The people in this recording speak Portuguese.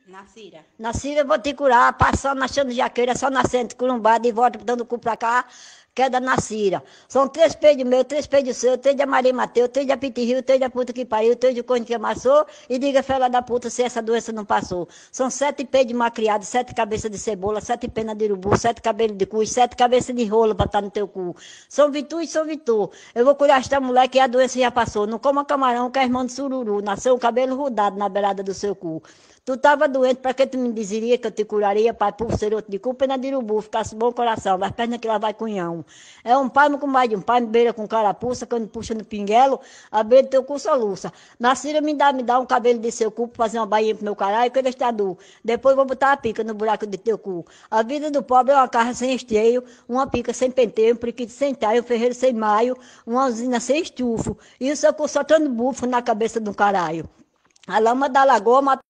Nacira, eu vou te curar, passando, achando jaqueira, só nascendo, curumbada e volta dando cu pra cá, queda Nacira. São 3 peidos meus, 3 peidos seus, 3 de Maria Mateus, 3 de Apitirrio, 3 da puta que pariu, 3 de corno que amassou, e diga, fela da puta, se essa doença não passou. São 7 peidos macriados, 7 cabeças de cebola, 7 penas de urubu, 7 cabelos de cu, 7 cabeças de rolo pra estar no teu cu. São Vitu e São Vitor. Eu vou curar esta mulher que a doença já passou. Não coma camarão, que é irmão de sururu. Nasceu um cabelo rodado na beirada do seu cu. Tu estava doente, para que tu me dizeria que eu te curaria, pai, por ser outro de cu, pena de urubu, ficasse bom coração, mas perna que lá vai cunhão. É um pai com mais de um pai, me beira com carapuça, quando puxa no pinguelo, a beira do teu cu soluça. Nacira me dá um cabelo de seu cu pra fazer uma bainha pro meu caralho, que ele está duro. Depois vou botar a pica no buraco de teu cu. A vida do pobre é uma carra sem esteio, uma pica sem penteio, um periquito sem taio, um ferreiro sem maio, uma usina sem estufo, e o seu cu soltando bufo na cabeça do caralho. A lama da lagoa